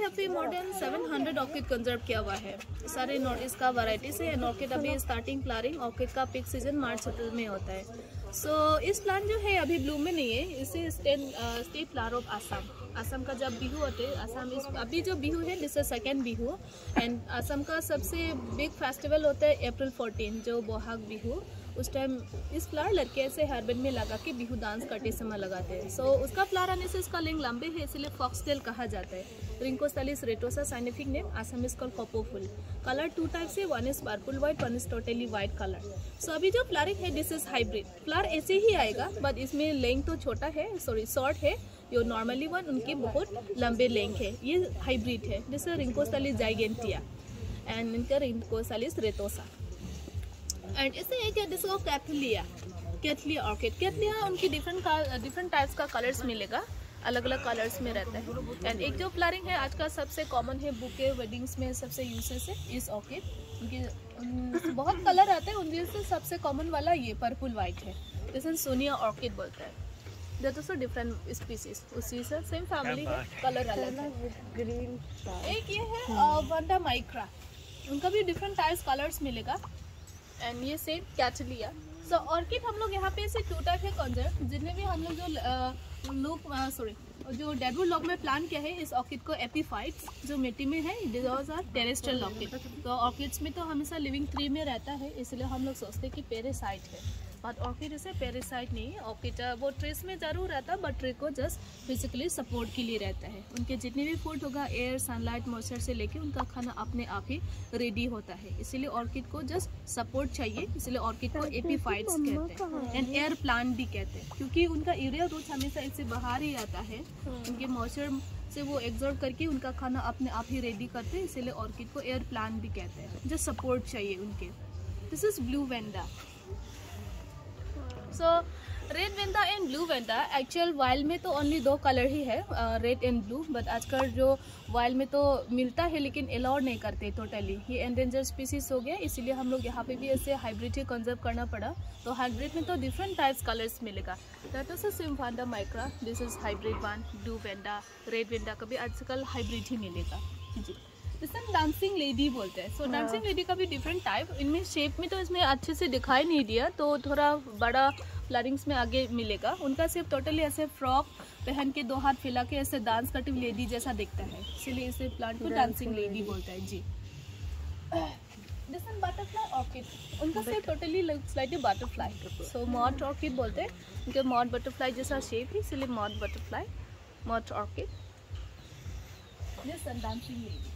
यहाँ पे more than 700 orchid conserve किया हुआ है। सारे नॉर्थ ईस्ट का वैरायटी से। एंड ऑर्किड अभी स्टार्टिंग फ्लावरिंग ऑर्किड का पीक सीजन मार्च अप्रैल में होता है। सो इस प्लांट जो है अभी ब्लूम में नहीं है। इसे state flower of Assam. Assam का जब बिहू होते हैं, असम इस अभी जो बिहू है this is second Bihu. And Assam का सबसे बिग फेस्टिवल होता है अप्रैल 14 जो बोहाग बिहू। उस टाइम इस फ्लावर लड़के ऐसे हेयरबैंड में लगा के बिहू डांस करते समय लगाते हैं। सो उसका फ्लावर आने से इसका लिंग लंबे है, इसलिए फॉक्सटेल कहा जाता है। Rhynchostylis retusa scientific name, Assam is called कॉपर फुल। कलर 2 टाइप्स है, one is purple white, one is totally white colour. So अभी जो फ्लावरिंग है दिस इज हाइब्रिड। फ्लावर ऐसे ही आएगा बट इसमें लेंथ तो छोटा है, सॉरी शॉर्ट है। जो नॉर्मली वन उनके बहुत लंबे लेंथ है, ये हाइब्रिड है। जैसे रिंकोस्टाइलिस जाइगेंटिया एंड इनका रिंकोस्टाइलिस रेटोसा। एंड इसे एक है जिसको कैथलिया ऑर्किड। कैथलिया उनकी डिफरेंट टाइप्स का कलर्स मिलेगा, अलग अलग कलर्स में रहता है। एंड एक जो फ्लावरिंग है आज का सबसे कॉमन है, बुके वेडिंग्स में सबसे यूसेस है इस ऑर्किड। उनके बहुत कलर आते हैं, उनमें से सबसे कॉमन वाला ये पर्पल वाइट है, जिसे सोनिया ऑर्किड बोलते हैं। दैट आल्सो डिफरेंट स्पीसीज, उसी से सेम फैमिली है, कलर अलग है। ग्रीन एक ये है वंडा माइक्रा, उनका भी डिफरेंट टाइप्स कलर्स मिलेगा। एंड ये सेम कैटलिया। सो ऑर्किड हम लोग यहाँ पे से 2 टाइप है कंजर्व। जितने भी हम लोग जो डेडवुड लॉग में प्लान किया है इस ऑर्किड को एपीफाइट्स जो मिट्टी में है, दिस आर टेरेस्ट्रियल ऑर्किड। तो ऑर्किड्स में तो हमेशा लिविंग ट्री में रहता है, इसलिए हम लोग सोचते हैं कि पैरासाइट है। बट ऑर्किड ऐसे पैरासाइट नहीं है। ऑर्किड वो ट्रीज में जरूर रहता है बट ट्री को जस्ट फिजिकली सपोर्ट के लिए रहता है। उनके जितने भी फूड होगा एयर सनलाइट मॉइस्चर से लेके उनका खाना अपने आप ही रेडी होता है। इसीलिए ऑर्किड को जस्ट सपोर्ट चाहिए, इसलिए ऑर्किड को एपीफाइट्स कहते हैं। एंड एयर प्लांट भी कहते हैं क्योंकि उनका एरियल रूट हमेशा इससे बाहर ही आता है। उनके मॉइस्चर से वो एब्जॉर्ब करके उनका खाना अपने आप ही रेडी करते हैं, इसीलिए ऑर्किड को एयर प्लांट भी कहते हैं। जस्ट सपोर्ट चाहिए उनके। This is blue Vanda. So red Vanda and blue Vanda actual wild में तो ओनली 2 कलर ही है, रेड एंड ब्लू। बट आजकल जो वाइल्ड में तो मिलता है लेकिन अलाउड नहीं करते टोटली। ये एंडेंजर स्पीसीज हो गया, इसीलिए हम लोग यहाँ पे भी ऐसे हाइब्रिड ही कंजर्व करना पड़ा। तो हाइब्रिड में तो डिफरेंट टाइप्स कलर्स मिलेगा। दैट इज सेम वंडा माइक्रा, this is hybrid one. Blue Vanda, red Vanda का भी आजकल हाइब्रिड ही मिलेगा जी। जिसे हम डांसिंग लेडी बोलते हैं। सो डांसिंग लेडी का भी डिफरेंट टाइप, इनमें शेप में तो इसमें अच्छे से दिखाई नहीं दिया, तो थोड़ा बड़ा फ्लावरिंग्स में आगे मिलेगा। उनका सिर्फ टोटली ऐसे फ्रॉक पहन के 2 हाथ फैला के ऐसे डांस करती हुई लेडी जैसा दिखता है, इसीलिए इसे प्लांट को डांसिंग लेडी बोलता है जी। दिस बटरफ्लाई ऑर्किड, उनका सिर्फ totally looks like a butterfly. So moth orchid बोलते हैं, उनके मॉथ बटरफ्लाई जैसा शेप है, इसलिए moth butterfly, moth orchid. This dancing lady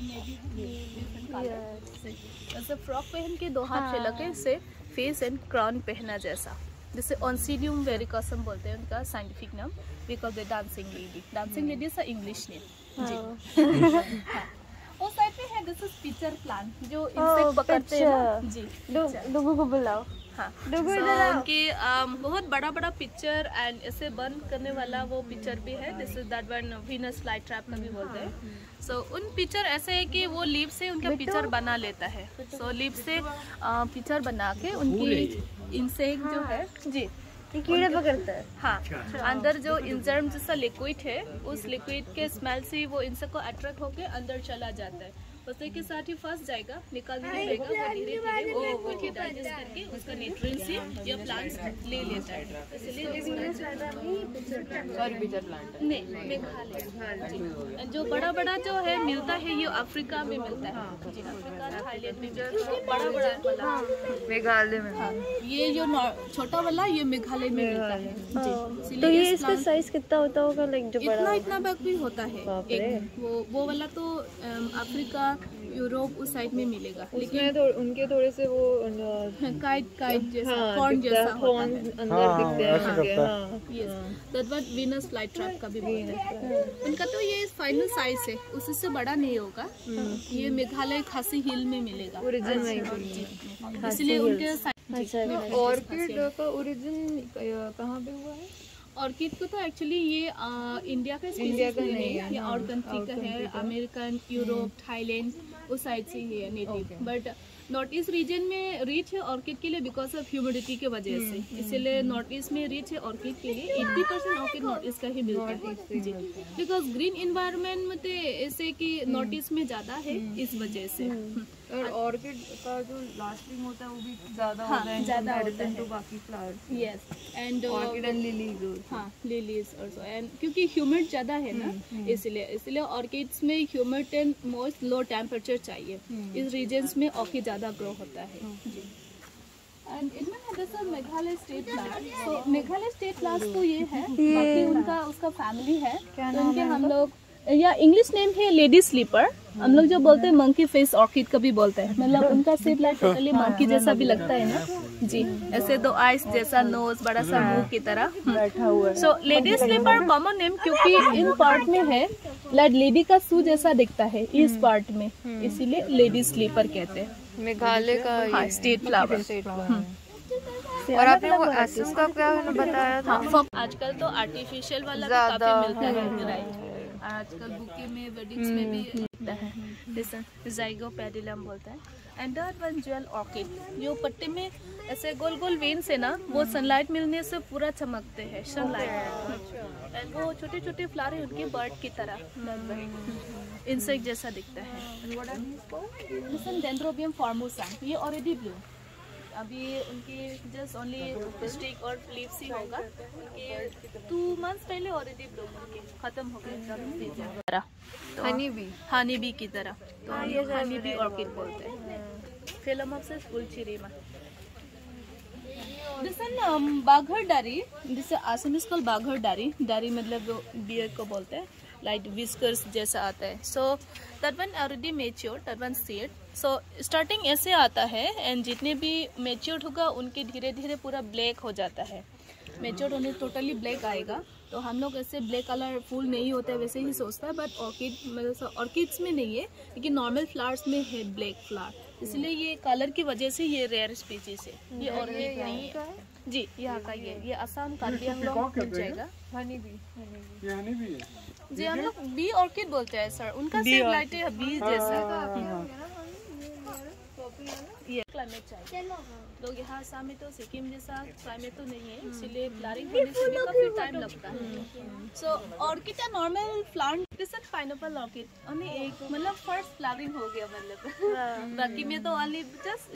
ऐसे फ्रॉक पहन के 2 हाथ फैला के इसे फेस एंड क्राउन पहना जैसा, जिसे ऑन्सीडियम वेरिकोसम बोलते हैं उनका साइंटिफिक नाम। We call the dancing lady. Dancing lady is English name जी। उस साइड पे है दिस इज पिचर प्लांट जो इंसेक्ट पकड़ते हैं जी। लोगों को बुलाओ। हाँ, उनके बहुत बड़ा बड़ा पिक्चर एंड ऐसे बंद करने वाला वो पिक्चर भी है। This is that one Venus flytrap का भी बोलते हैं। सो उन पिक्चर ऐसे है कि वो लीफ से उनका पिक्चर बना लेता है। सो लीफ से पिक्चर बना के उनकी इंसेक्ट जो है जी कीड़े पकड़ता है। हाँ, अंदर जो इंजर्म जैसा लिक्विड है उस लिक्विड के स्मेल से वो इंसेक्ट को अट्रैक्ट होके अंदर चला जाता है। उसी के साथ ही फंस जाएगा, निकाल नहीं पाएगा, वो धीरे धीरे वो डाइजेस्ट करके उसका न्यूट्रिएंट्स ही ये प्लांट्स ले लेता है। इसलिए नहीं, मेघालय जो बड़ा बड़ा जो है मिलता है ये अफ्रीका में मिलता है जी। अफ्रीका थाईलैंड में जो बड़ा बड़ा वाला मेघालय में। हाँ, ये जो छोटा वाला ये मेघालय में मिलता है जी। तो ये इसका साइज कितना होता होगा? लाइक जो बड़ा इतना बैग भी होता है एक, वो वाला तो अफ्रीका यूरोप उस साइड में मिलेगा। लेकिन तो उनके थोड़े से वो काइट जैसा कॉर्न जैसा कॉर्न अंदर दिखते हैं। हाँ, yes that what Venus flytrap का भी बोलते हैं। उनका तो ये फाइनल साइज है, उससे बड़ा नहीं होगा। ये मेघालय खासी हिल में मिलेगा ओरिजिन में, इसलिए उनके ऑर्किड का ओरिजिन कहाँ पे हुआ है? ऑर्किड को तो एक्चुअली ये इंडिया का स्पीसीज नहीं है, ये और कंट्री का है। अमेरिकन, यूरोप, थाईलैंड उस साइड से ही है native. But north east region में रिच है ऑर्किड के लिए बिकॉज ऑफ ह्यूमिडिटी के वजह से, इसीलिए नॉर्थ ईस्ट में रिच है ऑर्किड के लिए। 80% ऑर्किड नॉर्थ ईस्ट का ही मिलता है जी, बिकॉज ग्रीन इन्वायरमेंट में ऐसे कि नॉर्थ ईस्ट में ज़्यादा है इस वजह से। और ऑर्किड का जो लास्टिंग होता है वो भी ज़्यादा हाँ, होता है ज़्यादा होता है तो बाकी flowers. Yes and orchid and lilies. हाँ लिलीज ऑल्सो, एंड क्योंकि ह्यूमिड ज़्यादा है ना इसलिए ऑर्किड्स में humid and most low temperature चाहिए। इस रीजन्स में ऑर्किड ज़्यादा ग्रो होता है जी। एंड इनमें है जैसा मेघालय स्टेट फ्लावर, तो मेघालय स्टेट फ्लावर्स तो ये है, बाकी उनका उसका फैमिली है, तो उनके हम लोग या इंग्लिश नेम है लेडी स्लीपर। हम लोग जो बोलते हैं मंकी फेस ऑर्किड कभी बोलते हैं, मतलब उनका शेप लाइक टोटली मंकी जैसा भी लगता है ना जी, ऐसे 2 आइस जैसा नोज, बड़ा सा मुंह की तरह बैठा हुआ है। So lady slipper common name क्योंकि इन पार्ट में है लाइक लेडी का शू जैसा दिखता है इस पार्ट में, इसीलिए लेडी स्लीपर कहते हैं। मेघालय का स्टेट फ्लावर। और आपने वो असम का क्या बताया था? आजकल तो आर्टिफिशियल वाला भी काफी मिलता है, राइट। आजकल बुके में वेडिंग्स में भी मिलता है, जैसे ज़ाइगोपेडिलम बोलते हैं। And that one jewel orchid, जो पत्ते में ऐसे गोल गोल वेन्स है ना, वो सनलाइट मिलने से पूरा चमकते हैं सनलाइट, एंड वो छोटे छोटे फ्लावर उनके बर्ड की तरह इंसेक्ट जैसा दिखता है। डेंड्रोबियम फॉर्मोसा, ये ऑलरेडी ब्लू, अभी उनकी जस्ट ओनली स्टिक और लीव्स ही होगा, उनके 2 मंथ्स पहले ऑलरेडी ब्लूम होके खत्म हो गए। हनी बी की तरह, तो ये हनी बी ऑर्किड बोलते हैं। फिलोमोप्सिस फुलचिरिमा। This one बाघर डारी, जिसे आसाम इज कॉल्ड बाघर डारी। डारी मतलब जो बियर्ड को बोलते हैं, लाइक विस्कर्स जैसा आता है। So that one already mature, that one seed. So starting ऐसे आता है एंड जितने भी मेच्योर होगा उनके धीरे धीरे पूरा ब्लैक हो जाता है। मेच्योर होने टोटली ब्लैक आएगा, तो हम लोग ऐसे ब्लैक कलर फूल नहीं होता है वैसे ही सोचता है, बट ऑर्किड मतलब ऑर्किड्स में नहीं है, लेकिन नॉर्मल फ्लावर्स में है ब्लैक फ्लावर, इसलिए ये कलर की वजह से ये रेयर स्पीसीज है। ये ऑर्किड नहीं है जी, यहाँ का ये असम कार्बी आंगलोंग मिल जाएगा। हनी बी जी, हम लोग बी ऑर्किड बोलते हैं सर, उनका शेप लाइट है बी जैसा। ये क्लाइमेट चाहिए, तो यहाँ असम में तो सिक्किम जैसा क्लाइमेट तो नहीं है, इसलिए फ्लावरिंग होने से भी काफी टाइम लगता है। सो ऑर्किड का नॉर्मल प्लांट जैसे पाइनएप्पल ऑर्किड, ओनली एक मतलब फर्स्ट फ्लावरिंग हो गया, मतलब बाकी में तो ओनली जस्ट